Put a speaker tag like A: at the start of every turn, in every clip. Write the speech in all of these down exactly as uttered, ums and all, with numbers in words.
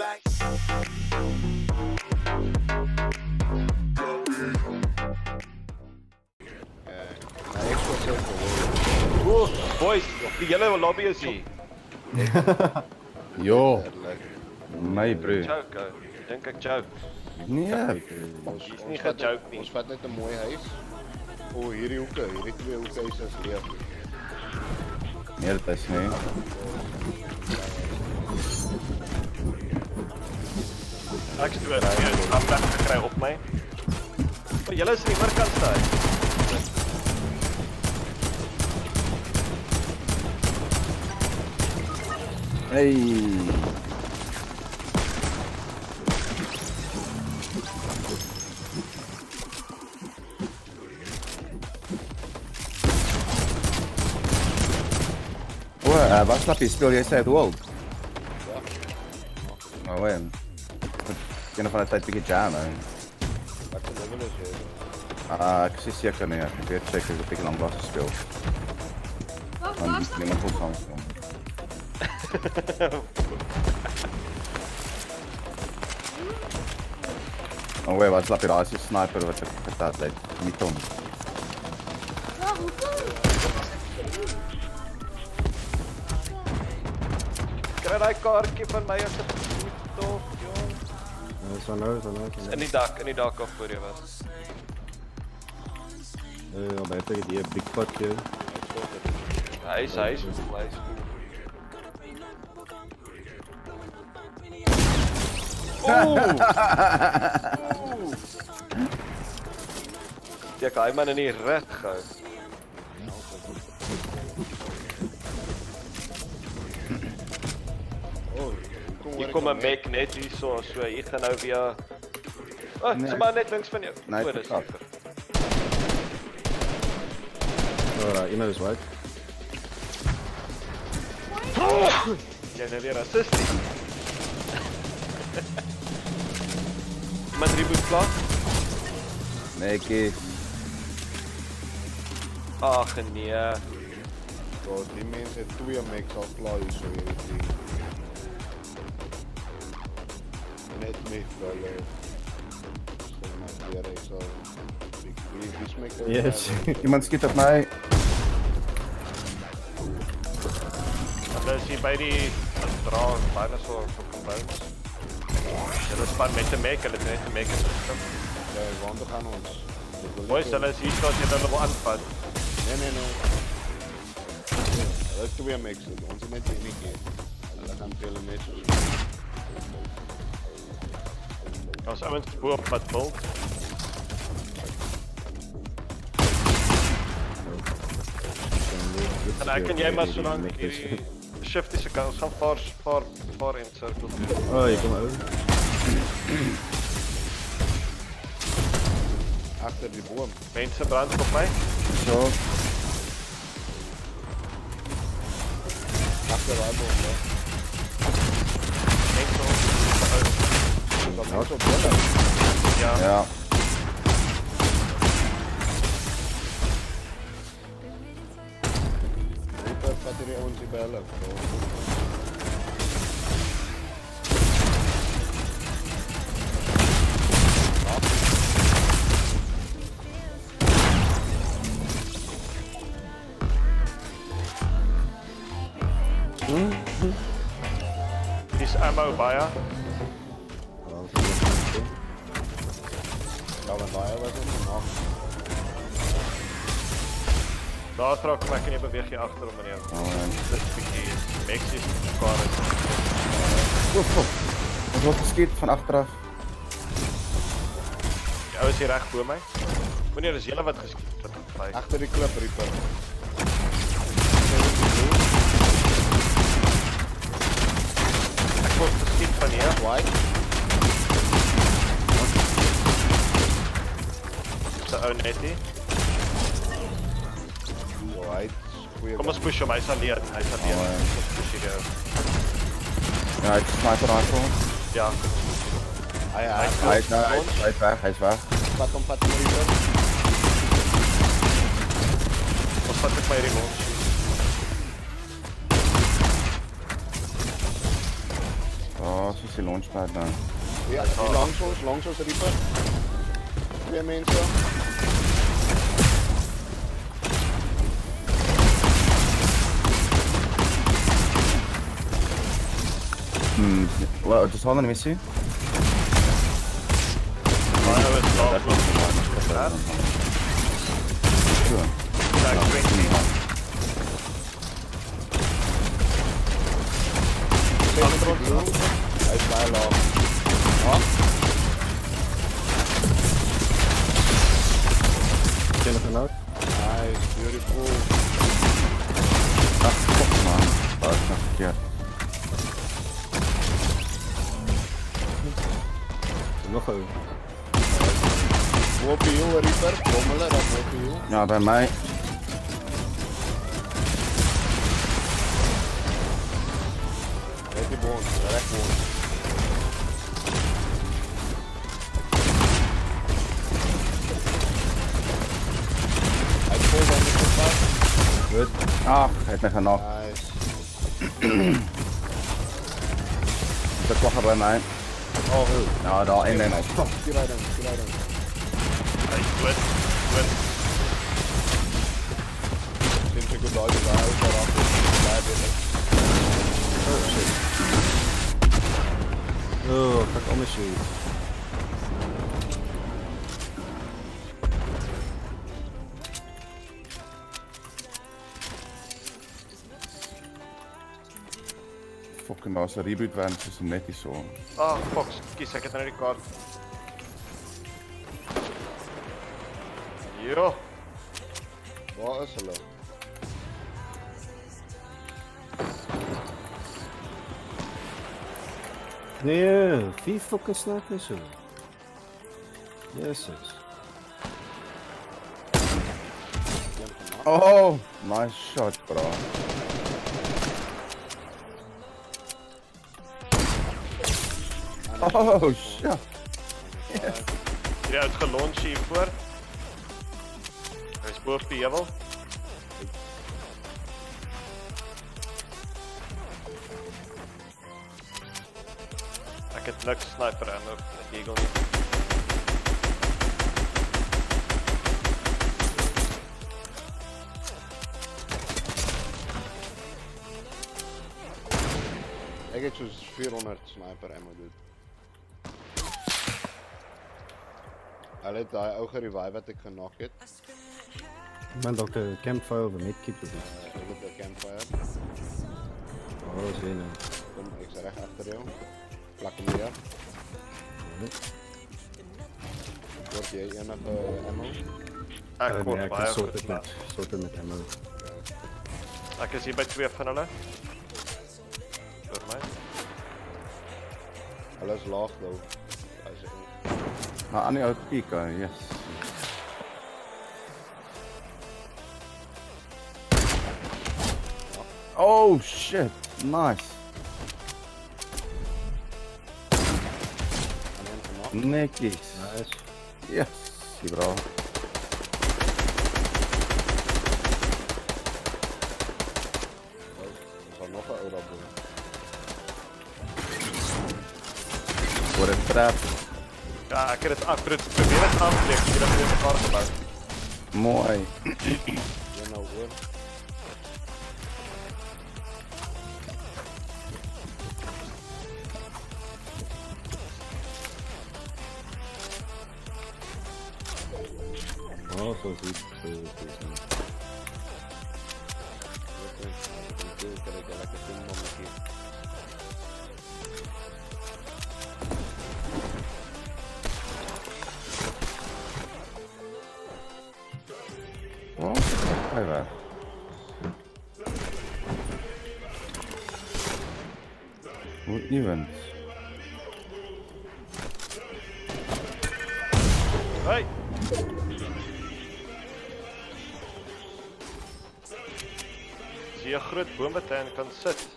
A: back.
B: Oeh, boys, die hele lobby is hier.
C: Jo. My bro.
B: Joke, dink ek joke.
C: Nee.
B: Dis nie ge-joke nie.
D: Ons vat net 'n mooi huis. O, oh, hierdie hoeke, hierdie twee hoeke is as leeg.
C: Nee, dit is nie.
B: Ek het weer 'n afslag gekry op my. Maar julle is in die oorkant staan.
C: Hey. Uh, wat slappie speel jy sê het World?
D: Ja.
C: Nou wen. Een van die tyd bietjie jam hè.
D: Wat se level is jy?
C: Ah, ek is seker nie, ek weet seker ek het bietjie lank was gespeel. Dan is niemand goed gaan speel. Oh wait, wat slappie daar is 'n sniper wat ek getat het. Nie tom.
B: Kry daai kaartjie van my asseblief tog, jong.
E: Ja, so nou, so nou.
B: In die dak, in die dak of voor jy was.
E: Eh, uh, baie te die big pot hier.
B: Hy is hy is hy is. Ja, hy man in die reg gehou. Hier kom 'n mek net hier so, so hier gaan nou weer. Oh, nee, sy maar net links van jou.
C: Nee,
B: oh, dis
C: seker.
E: Oh, daar iemand is white.
B: Jy nou weer assistie. Iemand reboot klaar?
C: Netjie.
B: Ag nee.
D: So, die mense het twee meks al klaar hier so hierdie ding. Net met hulle. Stel maar weer ek sal die die smek.
E: Yes.
C: Iemand skiet op my.
B: Hulle is hier by die dra byna so fucking bounce. Hulle span met 'n mek, hulle het net 'n mek geskep.
D: Ja, want dan gaan ons.
B: Boys, hulle is hier so as jy hulle wil aanvat.
D: Nee nee nee. Hulle het twee meks, ons het net een keer. Hulle gaan hulle net so.
B: Ons ouens bo op pad wil. En ek en jy maar so lank hierdie shift is ek ons gaan vaar vaar vaar in sirkel.
E: Oh, jy kom uit.
D: Agter die boom.
B: Mense brand op my.
C: So.
D: Agter daai boom, ja.
B: Mense op.
D: Dat was op hulle.
B: Ja.
C: Ja.
D: Hoe vat hierdie ouens hier by hulle?
B: Dis ammo baie.
D: Ja, maar baie was dit nog.
B: Daar trek kom ek nie beweeg hier agter om meneer.
C: Oh man.
B: Dis 'n bietjie Mexis mekaar uit.
C: Oef. Ons word geskiet van agteraf.
B: Die ou is hier reg bo my. Meneer, dis julle wat geskiet het op my.
D: Agter die klip rieper.
B: Ek word geskiet van hier.
D: White.
B: So ou net hier.
D: White.
B: Kom ons push hom, hy sal leer, hy sal leer.
C: Oh, ja.
B: Ons push hier.
C: Ja, hy het sniper rifle.
B: Ja.
D: Hy hy
C: Hy is nou, hy is- hy is weg, hy is weg.
D: vat hom vat hom rieper.
B: Ons vat ek my remote.
C: Oh, Waar is die launchpad nou?
D: Ja, die langs ons, langs ons Reaper. Twee mense.
C: Hmm, wel, het is wel een missie.
B: Maar nou is het al.
C: Zo.
B: Ja, ik drink niet.
D: Hij is bij laag. Ja.
E: Kill out.
D: Nice, beautiful.
C: Ach, fuck man. Dat is nog verkeerd.
E: Nog een.
D: Op heel Reaper, bommelen, dat op heel.
C: Ja, bij mij.
D: Recht die boon, recht boon. Hij is vol van de contact.
E: Goed.
C: Ach, hij heeft me genokt.
D: Nice.
C: Dat lag er bij mij.
D: Oh,
C: Ja, daar één lijn.
D: die rijden, die rijden.
B: Hij is goed. Goed.
D: Sinds ik het uit de huis daar achter bij binnen.
E: Oh shit. Oh, fuck all my shoes.
C: Fucking, daar was een reboot van, het is net niet zo.
B: Ah, fuck. Kies, ik het naar die kaart. Jo.
D: Waar is hulle?
E: Nee, vier fucking snipers zo. Jezus.
C: Oh, nice shot, bro. Oh, shit.
B: Yes. Hier uit geluncht hiervoor. Hij is boven die jebel. Ik heb niks sniper en ook een eagle niet.
D: Ik heb zo'n vierhonderd sniper ammo dude. Hulle het daai ou gerevive wat ek genok het.
E: Ik ben ook de campfire of een medkit te doen.
D: Uh, ek het 'n campfire.
E: Oh, is een.
D: Kom, ek is reg agter jou. Plak hom neer. Word jy enige ammo?
B: Ek word
E: Ik
B: baie
E: kan
B: goed.
E: sorted met, sorted met ammo.
B: Ek is hier by twee van hulle. Voor my.
D: Hulle is laag though. As jy
C: Maar aan die oude piek, uh, yes. Oh shit, nice. Netjes.
E: Nice.
C: Yes, die bro.
D: is daar nog 'n ou daarbo.
C: Voor een trap.
B: Ja, ek het dit af, probeer het afbreek, ek het dit weer mekaar gebou.
C: Mooi.
D: Jy nou hoor.
E: Oh, zo ziet zo is het.
D: Ik denk dat ik lekker vind om een keer.
C: Oh, hij weg. Moet niet winnen.
B: Hey! Zie je een groot boom wat hij kan zitten?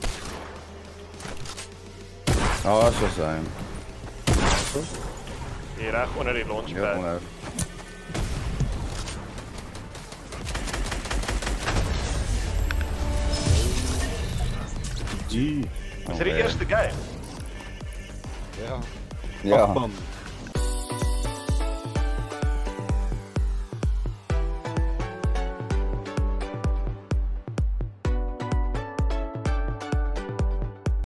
C: Oh, zo zijn.
B: Hier reg onder die
C: Ja,
B: launchpad.
C: onder.
E: G.
B: Is dit die eerste game?
D: Ja.
C: Ja.
E: Bam.